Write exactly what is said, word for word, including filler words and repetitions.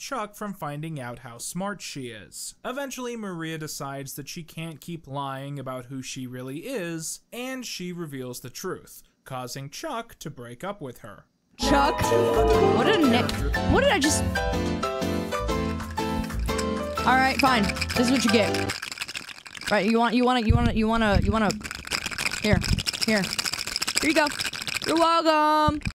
Chuck from finding out how smart she is. Eventually, Maria decides that she can't keep lying about who she really is, and she reveals the truth, causing Chuck to break up with her. Chuck? What did a What did I just... Alright, fine. This is what you get. Right, you want, you wanna, you wanna, you wanna, you wanna... Here. Here. Here you go. You're welcome.